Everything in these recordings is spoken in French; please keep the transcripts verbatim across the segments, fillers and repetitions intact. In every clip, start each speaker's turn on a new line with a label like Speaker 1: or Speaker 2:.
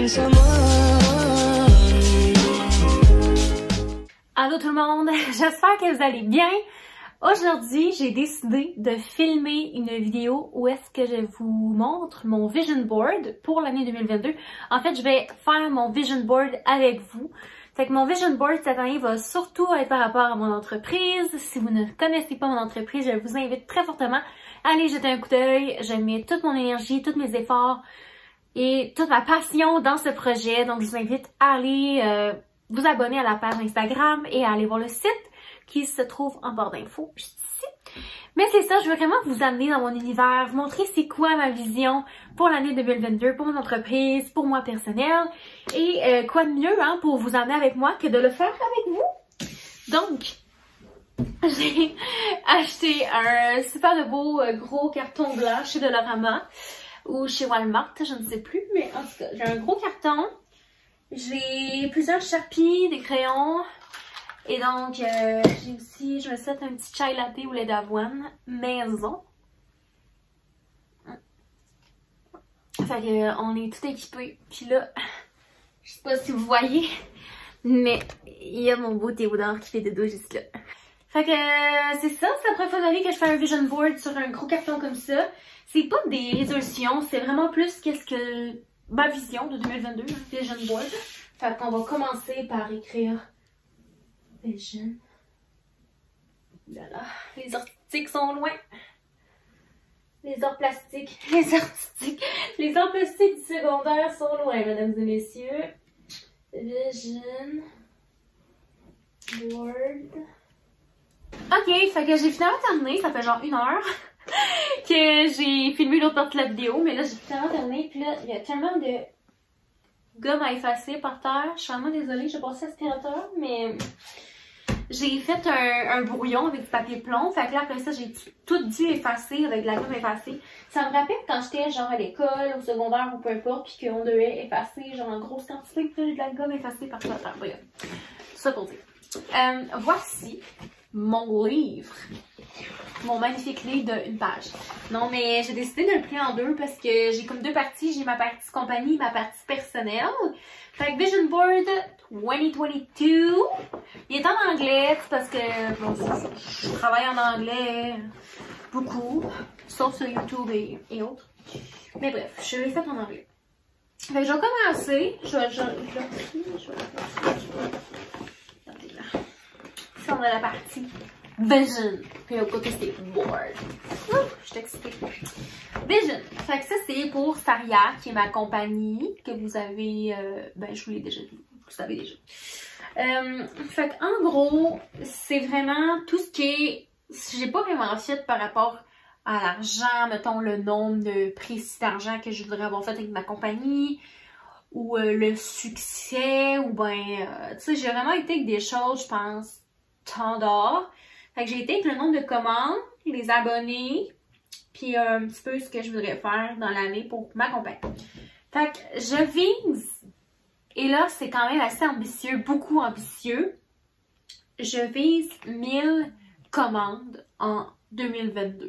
Speaker 1: Allô tout le monde, j'espère que vous allez bien. Aujourd'hui, j'ai décidé de filmer une vidéo où est-ce que je vous montre mon vision board pour l'année deux mille vingt-deux. En fait, je vais faire mon vision board avec vous. Fait que mon vision board cette année va surtout être par rapport à mon entreprise. Si vous ne connaissez pas mon entreprise, je vous invite très fortement à aller jeter un coup d'œil. Je mets toute mon énergie, tous mes efforts et toute ma passion dans ce projet. Donc, je vous invite à aller euh, vous abonner à la page Instagram et à aller voir le site qui se trouve en barre d'infos, juste ici. Mais c'est ça, je veux vraiment vous amener dans mon univers, vous montrer c'est quoi ma vision pour l'année deux mille vingt-deux, pour mon entreprise, pour moi personnelle. Et euh, quoi de mieux hein, pour vous amener avec moi que de le faire avec vous. Donc, j'ai acheté un super de beau euh, gros carton blanc chez Dollarama ou chez Walmart, je ne sais plus. Mais en tout cas, j'ai un gros carton. J'ai plusieurs Sharpies, des crayons. Et donc, euh, j'ai aussi, je me souhaite un petit chai latte au lait d'avoine maison. Fait que, euh, on est tout équipé. Puis là, je sais pas si vous voyez, mais il y a mon beau Théodore qui fait des dos juste là. Fait que, euh, c'est ça, c'est la première fois de ma vie que je fais un vision board sur un gros carton comme ça. C'est pas des résolutions, c'est vraiment plus qu'est-ce que ma vision de deux mille vingt-deux, un vision board. Fait qu'on va commencer par écrire Vision. Là là, les artistiques sont loin. Les arts plastiques, les artistiques, les arts plastiques du secondaire sont loin, mesdames et messieurs. Vision board. Ok, fait que j'ai finalement terminé, ça fait genre une heure que j'ai filmé l'autre partie de la vidéo, mais là j'ai finalement terminé, puis là il y a tellement de gomme à effacer par terre. Je suis vraiment désolée, j'ai passé l'aspirateur, mais j'ai fait un, un brouillon avec du papier plomb. Fait que là, après ça, j'ai tout dû effacer avec de la gomme effacée. Ça me rappelle quand j'étais genre à l'école, au secondaire ou peu importe, puis qu'on devait effacer genre en grosse quantité, puis de la gomme effacée par terre. Voilà. Tout ça pour dire. Euh, voici mon livre. Mon magnifique livre d'une page. Non, mais j'ai décidé de le plier en deux parce que j'ai comme deux parties. J'ai ma partie compagnie et ma partie personnelle. Fait que Vision Board deux mille vingt-deux. Il est en anglais parce que bon, je travaille en anglais beaucoup. Sauf sur YouTube et, et autres. Mais bref, je l'ai fait en anglais. Fait que je vais commencer. Je vais... Je, je, je, je vais... Regardez là. Ici, on a la partie Vision. Puis au côté, c'est Board. Ouh, je suis excitée. Vision. Fait que ça, c'est pour Saria, qui est ma compagnie, que vous avez... Euh, ben, je vous l'ai déjà dit. Vous savez déjà. Euh, fait que, en gros, c'est vraiment tout ce qui est... J'ai pas vraiment fait par rapport à l'argent, mettons, le nombre de précis d'argent que je voudrais avoir fait avec ma compagnie, ou euh, le succès, ou ben... Euh, tu sais, j'ai vraiment été avec des choses, je pense, standard. Fait que j'ai été avec le nombre de commandes, les abonnés, puis euh, un petit peu ce que je voudrais faire dans l'année pour ma compagnie. Fait que je vise, et là c'est quand même assez ambitieux, beaucoup ambitieux, je vise mille commandes en deux mille vingt-deux.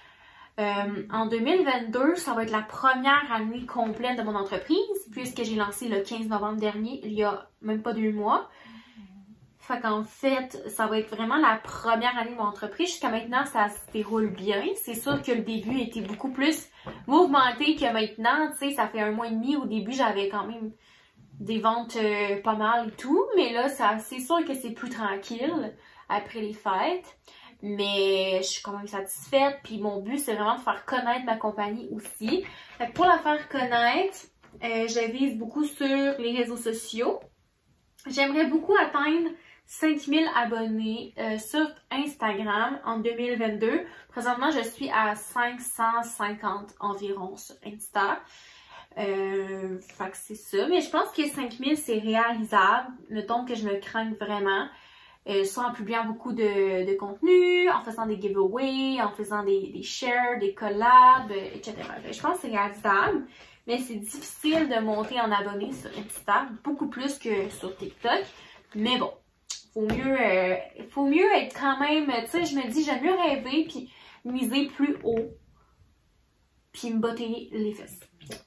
Speaker 1: Euh, en deux mille vingt-deux, ça va être la première année complète de mon entreprise, puisque j'ai lancé le quinze novembre dernier, il y a même pas deux mois. Fait qu'en fait, ça va être vraiment la première année de mon entreprise. Jusqu'à maintenant, ça se déroule bien. C'est sûr que le début était beaucoup plus mouvementé que maintenant. Tu sais, ça fait un mois et demi. Au début, j'avais quand même des ventes euh, pas mal et tout. Mais là, ça, c'est sûr que c'est plus tranquille après les fêtes. Mais je suis quand même satisfaite. Puis mon but, c'est vraiment de faire connaître ma compagnie aussi. Fait que pour la faire connaître, euh, je vise beaucoup sur les réseaux sociaux. J'aimerais beaucoup atteindre cinq mille abonnés euh, sur Instagram en deux mille vingt-deux. Présentement, je suis à cinq cent cinquante environ sur Insta. Euh, fait que c'est ça. Mais je pense que cinq mille, c'est réalisable. Mettons que je me crains vraiment. Euh, soit en publiant beaucoup de, de contenu, en faisant des giveaways, en faisant des, des shares, des collabs, et cetera. Je pense que c'est réalisable. Mais c'est difficile de monter en abonnés sur Insta, beaucoup plus que sur TikTok. Mais bon, faut mieux, euh, faut mieux être quand même, tu sais, je me dis, j'aime mieux rêver puis miser plus haut, puis me botter les fesses.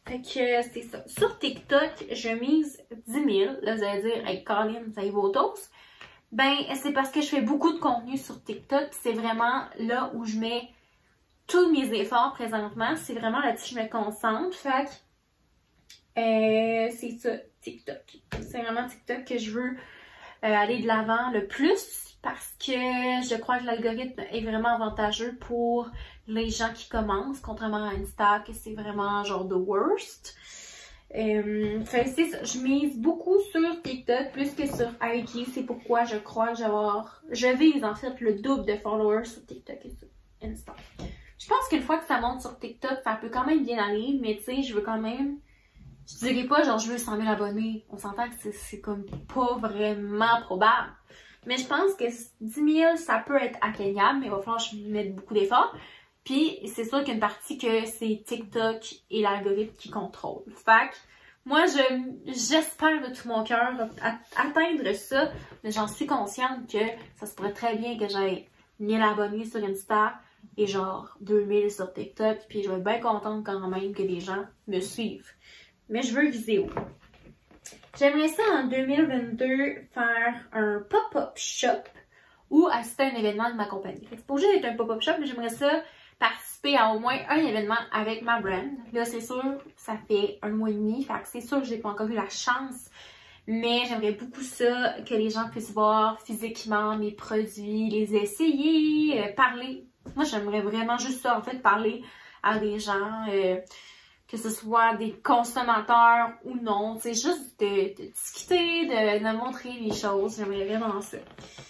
Speaker 1: Fait que c'est ça. Sur TikTok, je mise dix mille. Là, vous allez dire, hey, Colin, ça y va au toast. Ben, c'est parce que je fais beaucoup de contenu sur TikTok. C'est vraiment là où je mets tous mes efforts présentement. C'est vraiment là-dessus que je me concentre. Fait que, euh, c'est ça, TikTok. C'est vraiment TikTok que je veux euh, aller de l'avant le plus. Parce que je crois que l'algorithme est vraiment avantageux pour les gens qui commencent, contrairement à Insta, que c'est vraiment genre the worst. Euh, enfin, c'est ça. Je mise beaucoup sur TikTok plus que sur I G. C'est pourquoi je crois que je vais avoir... Je vise en fait le double de followers sur TikTok et sur Insta. Je pense qu'une fois que ça monte sur TikTok, ça peut quand même bien aller, mais tu sais, je veux quand même... Je dirais pas genre je veux cent mille abonnés. On s'entend que c'est comme pas vraiment probable. Mais je pense que dix mille, ça peut être atteignable, mais il va falloir que je mette beaucoup d'efforts. Puis, c'est sûr qu'une partie que c'est TikTok et l'algorithme qui contrôle. Fait que, moi, je j'espère de tout mon cœur atteindre ça, mais j'en suis consciente que ça se pourrait très bien que j'aie mille abonnés sur Insta et genre deux mille sur TikTok. Puis, je vais être bien contente quand même que les gens me suivent. Mais je veux viser haut. J'aimerais ça en deux mille vingt-deux faire un pop-up shop ou assister à un événement de ma compagnie. C'est pas obligé d'être un pop-up shop, mais j'aimerais ça participer à au moins un événement avec ma brand. Là, c'est sûr, ça fait un mois et demi, fait que c'est sûr que j'ai pas encore eu la chance, mais j'aimerais beaucoup ça, que les gens puissent voir physiquement mes produits, les essayer, euh, parler. Moi, j'aimerais vraiment juste ça, en fait, parler à des gens... Euh, que ce soit des consommateurs ou non, c'est juste de, de discuter, de, de montrer les choses, j'aimerais vraiment ça.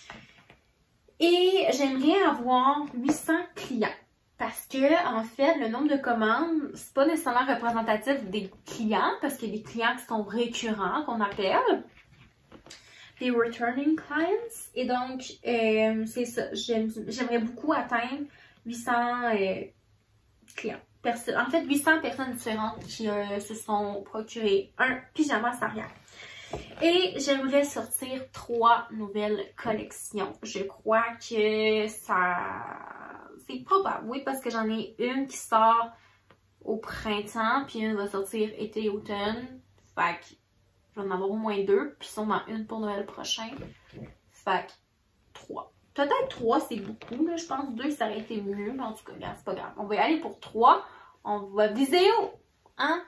Speaker 1: Et j'aimerais avoir huit cents clients, parce que, en fait, le nombre de commandes, c'est pas nécessairement représentatif des clients, parce qu'il y a des clients qui sont récurrents, qu'on appelle, des returning clients, et donc, euh, c'est ça, j'aimerais beaucoup atteindre huit cents euh, clients. En fait, huit cents personnes différentes qui euh, se sont procurées un pyjama Saria. Et j'aimerais sortir trois nouvelles collections. Je crois que ça... c'est probable, oui, parce que j'en ai une qui sort au printemps, puis une va sortir été-automne. Fait que je vais en avoir au moins deux, puis sûrement une pour Noël prochain. Fait que trois. Peut-être trois, c'est beaucoup, là. Je pense deux, ça aurait été mieux, mais en tout cas, c'est pas grave. On va y aller pour trois. On va viser haut, hein?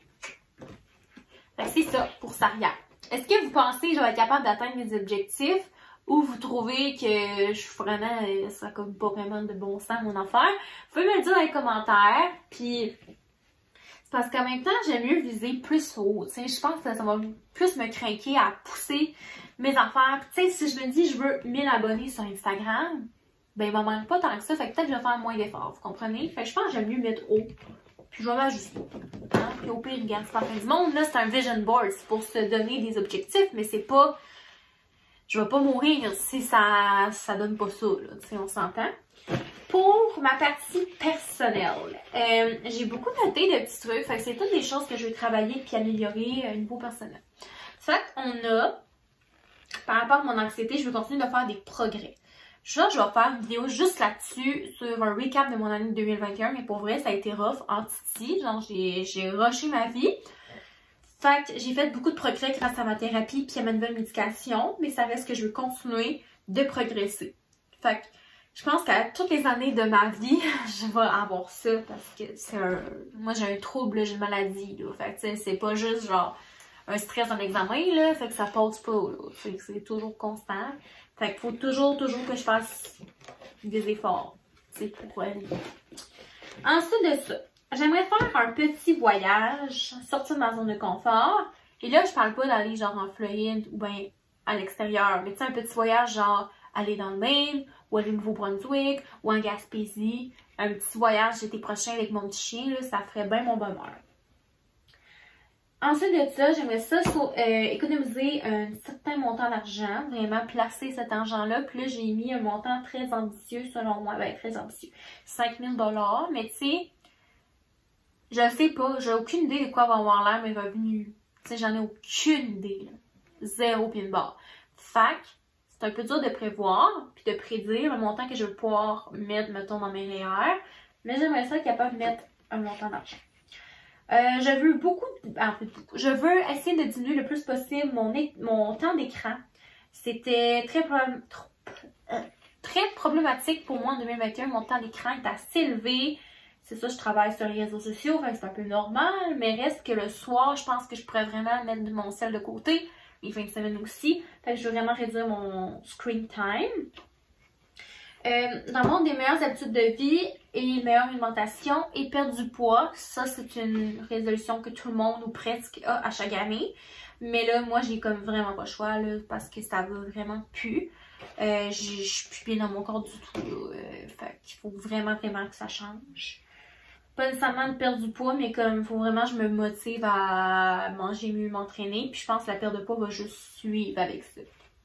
Speaker 1: Fait que c'est ça pour Saria. Est-ce que vous pensez que je vais être capable d'atteindre mes objectifs ou vous trouvez que je suis vraiment, ça n'a comme pas vraiment de bon sens mon affaire? Vous pouvez me le dire dans les commentaires, puis c'est parce qu'en même temps, j'aime mieux viser plus haut, tu sais, je pense que ça va plus me craquer à pousser mes affaires. Tu sais, si je me dis je veux mille abonnés sur Instagram, ben il m'en manque pas tant que ça, fait que peut-être que je vais faire moins d'efforts, vous comprenez? Fait que je pense que j'aime mieux mettre haut, puis je vais m'ajuster. Hein? Puis au pire, regarde, c'est pas la fin du monde, là, c'est un vision board, c'est pour se donner des objectifs, mais c'est pas... Je vais pas mourir si ça, ça donne pas ça, là, tu sais, on s'entend. Pour ma partie personnelle, euh, j'ai beaucoup noté de petits trucs, fait que c'est toutes des choses que je vais travailler puis améliorer au niveau personnel. Fait qu'on a, par rapport à mon anxiété, je vais continuer de faire des progrès. Genre, je vais faire une vidéo juste là-dessus, sur un recap de mon année deux mille vingt et un, mais pour vrai, ça a été rough en titi, genre j'ai rushé ma vie. Fait que j'ai fait beaucoup de progrès grâce à ma thérapie puis à ma nouvelle médication, mais ça reste que je veux continuer de progresser. Fait que je pense qu'à toutes les années de ma vie, je vais avoir ça parce que c'est un... Moi, j'ai un trouble, j'ai une maladie, là. Fait que c'est pas juste genre un stress d'un examen, là, fait que ça passe pas, là. Fait que c'est toujours constant. Fait qu'il faut toujours, toujours que je fasse des efforts, tu sais, pour aller. Ensuite de ça, j'aimerais faire un petit voyage, sortir de ma zone de confort. Et là, je parle pas d'aller genre en Floride ou bien à l'extérieur, mais tu sais, un petit voyage genre aller dans le Maine ou aller au Nouveau-Brunswick ou en Gaspésie. Un petit voyage l'été prochain avec mon petit chien, là, ça ferait bien mon bonheur. Ensuite de ça, j'aimerais ça so, euh, économiser un certain montant d'argent, vraiment placer cet argent-là. Puis là, j'ai mis un montant très ambitieux selon moi, ben très ambitieux, cinq mille dollars. Mais tu sais, je sais pas, j'ai aucune idée de quoi va avoir l'air mes revenus. Tu sais, j'en ai aucune idée, là. Zéro pin barre. Fait que c'est un peu dur de prévoir, puis de prédire le montant que je vais pouvoir mettre, mettons, dans mes R E E R. Mais j'aimerais ça être capable de mettre un montant d'argent. Euh, je veux beaucoup, en fait, je veux essayer de diminuer le plus possible mon, mon temps d'écran. C'était très, très problématique pour moi en deux mille vingt et un. Mon temps d'écran est assez élevé. C'est ça, je travaille sur les réseaux sociaux, c'est un peu normal, mais reste que le soir, je pense que je pourrais vraiment mettre mon sel de côté. Les fins de semaine aussi. Fait que je veux vraiment réduire mon screen time. Euh, dans le monde des meilleures habitudes de vie et meilleure alimentation et perdre du poids, ça c'est une résolution que tout le monde ou presque a à chaque année. Mais là, moi j'ai comme vraiment pas le choix là, parce que ça va vraiment plus. Euh, je suis plus bien dans mon corps du tout. Là. Euh, fait qu'il faut vraiment vraiment que ça change. Pas nécessairement de perdre du poids, mais comme il faut vraiment que je me motive à manger mieux, m'entraîner. Puis je pense que la perte de poids va juste suivre avec ça.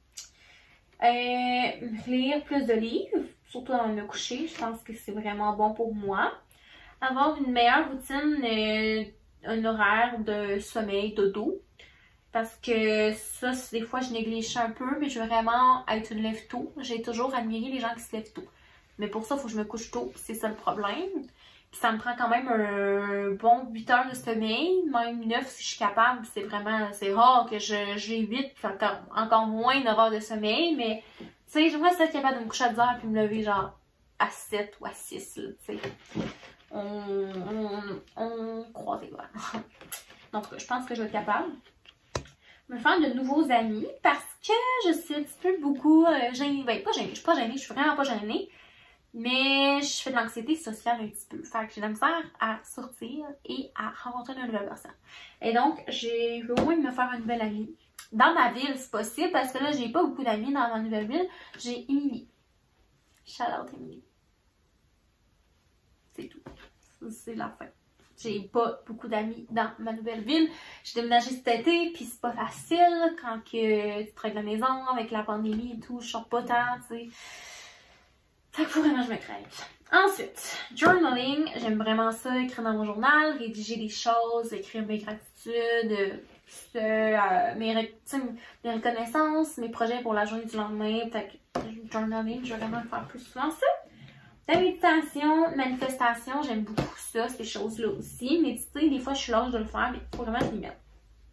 Speaker 1: Euh, lire plus de livres, surtout avant de me coucher, je pense que c'est vraiment bon pour moi. Avoir une meilleure routine, euh, un horaire de sommeil, dodo. Parce que ça, des fois, je néglige ça un peu, mais je veux vraiment être une lève tôt. J'ai toujours admiré les gens qui se lèvent tôt. Mais pour ça, il faut que je me couche tôt, c'est ça le problème. Puis ça me prend quand même un bon huit heures de sommeil, même neuf si je suis capable. C'est vraiment, c'est rare que je j'évite encore, encore moins neuf heures de sommeil, mais tu sais, j'aimerais être capable de me coucher à dix heures puis me lever genre à sept ou à six, tu sais. On, on, on croise les doigts. Donc, je pense que je vais être capable. Me faire de nouveaux amis parce que je suis un petit peu beaucoup euh, gênée. Ben, pas gênée, je suis pas gênée, je suis vraiment pas gênée. Mais je fais de l'anxiété sociale un petit peu. Fait que j'ai de la misère à sortir et à rencontrer de nouvelles personnes. Et donc, j'ai au moins me faire un nouvel ami. Dans ma ville, c'est possible parce que là, j'ai pas beaucoup d'amis dans ma nouvelle ville. J'ai Émilie. Shout out Émilie. C'est tout. C'est la fin. J'ai pas beaucoup d'amis dans ma nouvelle ville. J'ai déménagé cet été, puis c'est pas facile quand que tu travailles de la maison avec la pandémie et tout. Je sors pas tant, tu sais. Fait que faut vraiment que je me crève. Ensuite, journaling, j'aime vraiment ça, écrire dans mon journal, rédiger des choses, écrire mes gratitudes, euh, euh, mes, mes reconnaissances, mes projets pour la journée du lendemain. Fait que journaling, je vais vraiment faire plus souvent ça. La méditation, manifestation, j'aime beaucoup ça, ces choses-là aussi. Méditer, des fois je suis lâche de le faire, mais il faut vraiment que je m'y mette.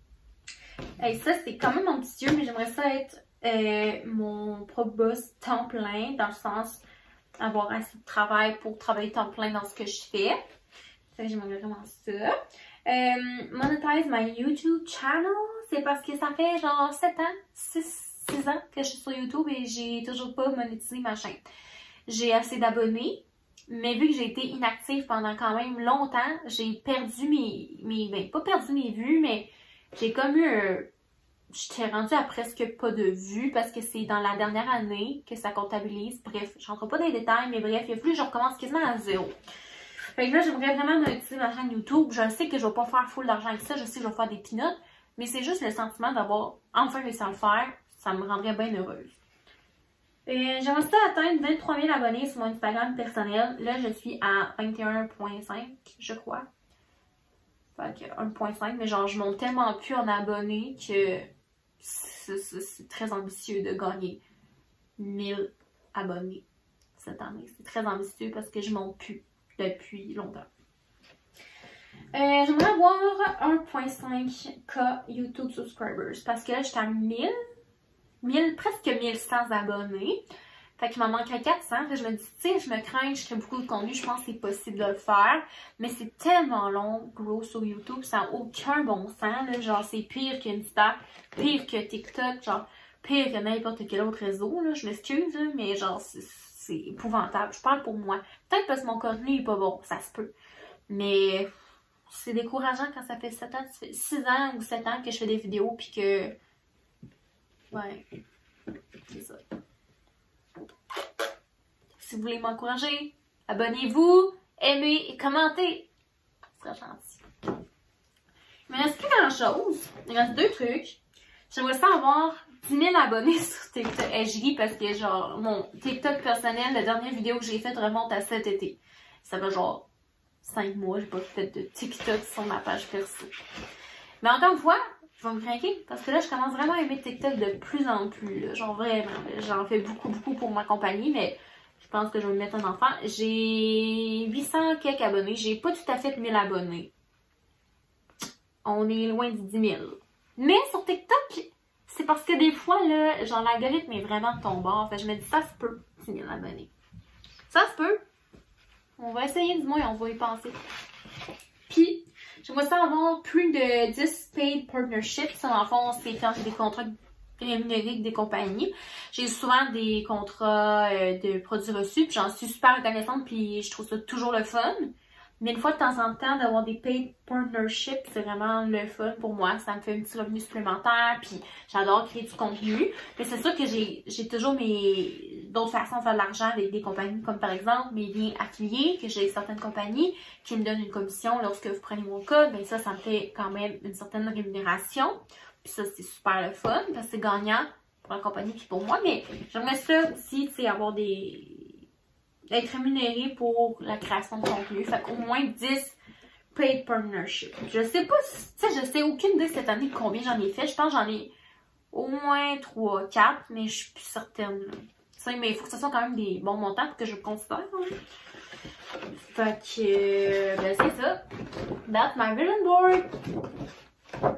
Speaker 1: Et ça, c'est quand même ambitieux, mais j'aimerais ça être euh, mon propre boss temps plein, dans le sens avoir assez de travail pour travailler temps plein dans ce que je fais. Ça, j'aimerais vraiment ça. Euh, monetize my YouTube channel, c'est parce que ça fait genre sept ans, six ans que je suis sur YouTube et j'ai toujours pas monétisé ma chaîne. J'ai assez d'abonnés, mais vu que j'ai été inactive pendant quand même longtemps, j'ai perdu mes, mes, ben pas perdu mes vues, mais j'ai comme eu un... J'étais rendue à presque pas de vues parce que c'est dans la dernière année que ça comptabilise. Bref, je rentre pas dans les détails, mais bref, il a fallu que je recommence quasiment à zéro. Fait que là, j'aimerais vraiment monétiser ma chaîne YouTube. Je sais que je vais pas faire full d'argent avec ça, je sais que je vais faire des peanuts, mais c'est juste le sentiment d'avoir enfin réussi à le faire. Ça me rendrait bien heureuse. J'aimerais ça atteindre vingt-trois mille abonnés sur mon Instagram personnel. Là, je suis à vingt et un virgule cinq, je crois. Fait que un virgule cinq, mais genre, je monte tellement plus en abonnés que c'est très ambitieux de gagner mille abonnés cette année. C'est très ambitieux parce que je monte plus depuis longtemps. Euh, J'aimerais avoir un virgule cinq K YouTube subscribers parce que là, j'étais à mille. mille, presque mille cent abonnés. Fait qu'il m'en manquerait quatre cents. Fait que je me dis, tu sais, je me crains, je crée beaucoup de contenu, je pense que c'est possible de le faire. Mais c'est tellement long, gros, sur YouTube, ça n'a aucun bon sens. Là. Genre, c'est pire qu'Insta, pire que TikTok, genre, pire que n'importe quel autre réseau. Là. Je m'excuse, mais genre, c'est épouvantable. Je parle pour moi. Peut-être parce que mon contenu n'est pas bon, ça se peut. Mais c'est décourageant quand ça fait sept ans, ça fait six ans ou sept ans que je fais des vidéos, puis que... Ouais, c'est ça. Si vous voulez m'encourager, abonnez-vous, aimez et commentez. Ce serait gentil. Il me reste plus grand-chose. Il me reste deux trucs. J'aimerais ça avoir dix mille abonnés sur TikTok. Et je ris parce que genre, mon TikTok personnel, la dernière vidéo que j'ai faite remonte à cet été. Ça fait genre cinq mois, j'ai pas fait de TikTok sur ma page perso. Mais encore une fois, je vais me craquer parce que là, je commence vraiment à aimer TikTok de plus en plus. Là. Genre vraiment, j'en fais beaucoup, beaucoup pour ma compagnie, mais je pense que je vais me mettre un enfant. J'ai huit cents quelques abonnés. J'ai pas tout à fait mille abonnés. on est loin du dix mille. Mais sur TikTok, c'est parce que des fois, là, genre l'algorithme est vraiment de ton bord. Fait je me dis, ça se peut, dix mille abonnés. Ça se peut. On va essayer du moins, on va y penser. Puis, j'aimerais ça avoir plus de dix paid partnerships. Ça, dans le fond, c'est quand j'ai des contrats rémunérés avec des compagnies. J'ai souvent des contrats euh, de produits reçus, puis j'en suis super reconnaissante, puis je trouve ça toujours le fun. Mais une fois de temps en temps, d'avoir des paid partnerships, c'est vraiment le fun pour moi. Ça me fait un petit revenu supplémentaire, puis j'adore créer du contenu. Mais c'est sûr que j'ai j'ai toujours mes d'autres façons de faire de l'argent avec des compagnies, comme par exemple mes liens affiliés, que j'ai certaines compagnies qui me donnent une commission lorsque vous prenez mon code. Bien ça, ça me fait quand même une certaine rémunération. Puis ça, c'est super le fun, parce que c'est gagnant pour la compagnie puis pour moi. Mais j'aimerais ça aussi, tu sais, avoir des... être rémunéré pour la création de contenu. Fait qu'au moins dix paid partnerships. Je sais pas, tu sais, je sais aucune idée cette année combien j'en ai fait. Je pense que j'en ai au moins trois, quatre, mais je suis plus certaine. Tu sais, mais il faut que ce soit quand même des bons montants pour que je le considère. Hein. Fait que, ben c'est ça. That's my vision board.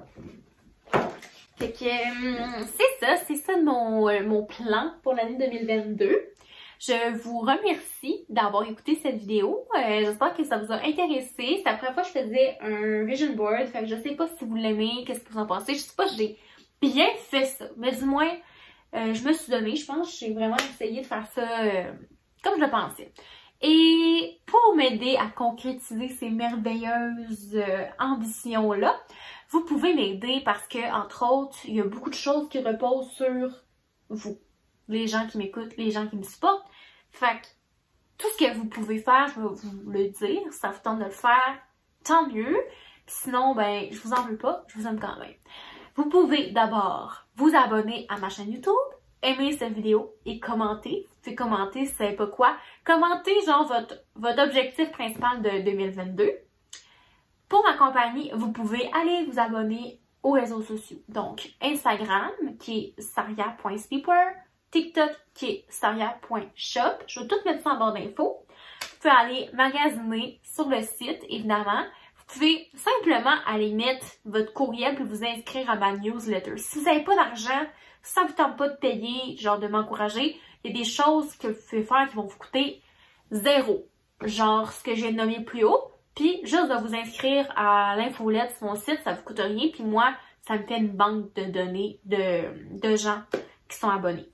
Speaker 1: Fait que, c'est ça, c'est ça mon, mon plan pour l'année deux mille vingt-deux. Je vous remercie d'avoir écouté cette vidéo. Euh, J'espère que ça vous a intéressé. C'est la première fois que je faisais un vision board. Fait que je sais pas si vous l'aimez, qu'est-ce que vous en pensez. Je sais pas si j'ai bien fait ça. Mais du moins, euh, je me suis donnée. Je pense que j'ai vraiment essayé de faire ça euh, comme je le pensais. Et pour m'aider à concrétiser ces merveilleuses euh, ambitions-là, vous pouvez m'aider parce que, entre autres, il y a beaucoup de choses qui reposent sur vous. Les gens qui m'écoutent, les gens qui me supportent. Fait que tout ce que vous pouvez faire, je vais vous le dire. Si ça vous tente de le faire, tant mieux. Puis sinon, ben, je vous en veux pas, je vous aime quand même. Vous pouvez d'abord vous abonner à ma chaîne YouTube, aimer cette vidéo et commenter. Vous pouvez commenter, si vous savez pas quoi. Commentez genre votre, votre objectif principal de deux mille vingt-deux. Pour ma compagnie, vous pouvez aller vous abonner aux réseaux sociaux. Donc, Instagram, qui est saria point sleepwear, TikTok, qui est saria point shop. Je vais tout mettre ça en barre d'infos. Vous pouvez aller magasiner sur le site, évidemment. Vous pouvez simplement aller mettre votre courriel puis vous inscrire à ma newsletter. Si vous n'avez pas d'argent, si ça ne vous tente pas de payer, genre de m'encourager, il y a des choses que vous pouvez faire qui vont vous coûter zéro. Genre ce que j'ai nommé plus haut. Puis juste de vous inscrire à l'infolette sur mon site, ça ne vous coûte rien. Puis moi, ça me fait une banque de données de, de gens qui sont abonnés.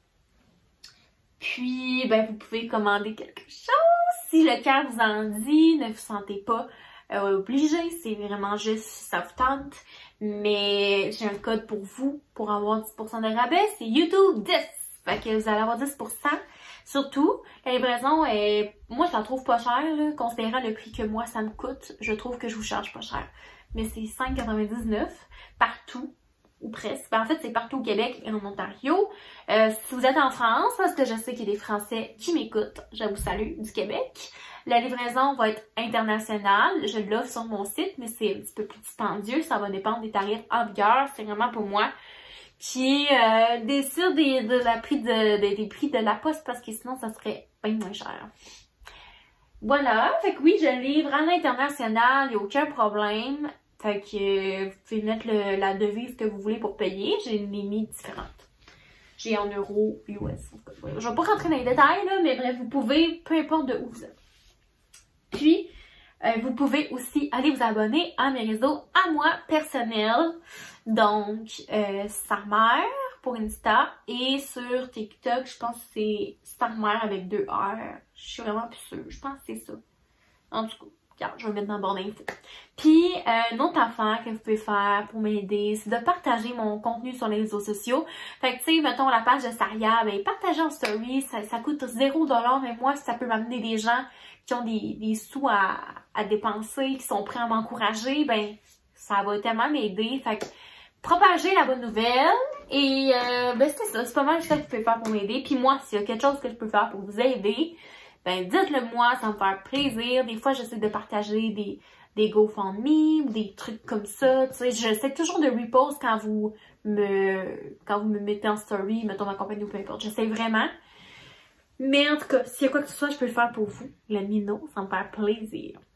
Speaker 1: Puis, ben, vous pouvez commander quelque chose. Si le cœur vous en dit, ne vous sentez pas euh, obligé. C'est vraiment juste si ça vous tente. Mais j'ai un code pour vous pour avoir dix pour cent de rabais. C'est YouTube dix. Fait que vous allez avoir dix pour cent. Surtout, la livraison est... Moi, je la trouve pas chère, là, considérant le prix que moi, ça me coûte. Je trouve que je vous charge pas cher. Mais c'est cinq quatre-vingt-dix-neuf partout. Ou presque. Ben, en fait, c'est partout au Québec et en Ontario. Euh, si vous êtes en France, parce que je sais qu'il y a des Français qui m'écoutent, je vous salue du Québec. La livraison va être internationale. Je l'offre sur mon site, mais c'est un petit peu plus dispendieux. Ça va dépendre des tarifs en vigueur. C'est vraiment pour moi qui euh, décide des, de la prix de, de, des prix de la poste parce que sinon, ça serait bien moins cher. Voilà. Fait que oui, je livre à l'international. Il n'y a aucun problème. Fait que euh, vous pouvez mettre le, la devise que vous voulez pour payer. J'ai une limite différente. J'ai en euros U S. Je vais pas rentrer dans les détails, là, mais bref, vous pouvez, peu importe de où vous êtes. Puis, euh, vous pouvez aussi aller vous abonner à mes réseaux à moi personnels. Donc, euh, Starmère pour Insta. Et sur TikTok, je pense que c'est Starmère avec deux R. Je suis vraiment plus sûre. Je pense que c'est ça. En tout cas. Je vais mettre dans le bord d'infos. Puis, euh, une autre affaire que vous pouvez faire pour m'aider, c'est de partager mon contenu sur les réseaux sociaux. Fait que, tu sais, mettons la page de Saria, ben, partagez en story, ça, ça coûte zéro dollar, mais moi, ça peut m'amener des gens qui ont des, des sous à, à dépenser, qui sont prêts à m'encourager, ben, ça va tellement m'aider. Fait que, propagez la bonne nouvelle. Et, euh, ben, c'est ça, c'est pas mal ça que vous pouvez faire pour m'aider. Puis moi, s'il y a quelque chose que je peux faire pour vous aider, ben dites-le moi, ça me fait plaisir. Des fois, j'essaie de partager des, des GoFundMe ou des trucs comme ça. Tu sais, j'essaie toujours de repost quand vous me quand vous me mettez en story, mettons ma compagnie ou peu importe. J'essaie vraiment. Mais en tout cas, s'il y a quoi que ce soit, je peux le faire pour vous. Le Mino, ça me fait plaisir.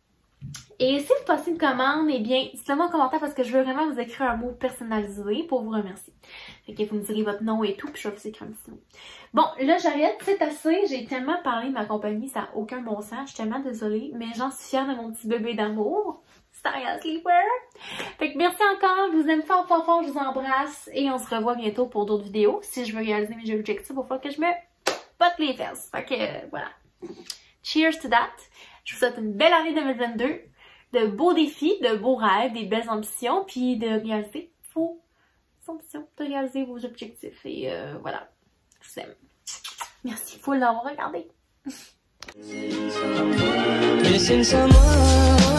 Speaker 1: Et si vous passez une commande, eh bien, dites-le moi en commentaire parce que je veux vraiment vous écrire un mot personnalisé pour vous remercier. Fait que vous me direz votre nom et tout, puis je vais vous écrire un petit mot. Bon, là, j'arrête, c'est assez. J'ai tellement parlé de ma compagnie, ça n'a aucun bon sens. Je suis tellement désolée, mais j'en suis fière de mon petit bébé d'amour. Staria Sleeper. Fait que merci encore, je vous aime fort, fort, fort, je vous embrasse. Et on se revoit bientôt pour d'autres vidéos. Si je veux réaliser mes objectifs, il va falloir que je me botte les fesses. Fait que, euh, voilà. Cheers to that. Je vous souhaite une belle année deux mille vingt-deux. De beaux défis, de beaux rêves, des belles ambitions, puis de réaliser vos ambitions, de réaliser vos objectifs. Et euh, voilà, je vous aime. Merci pour l'avoir regardé.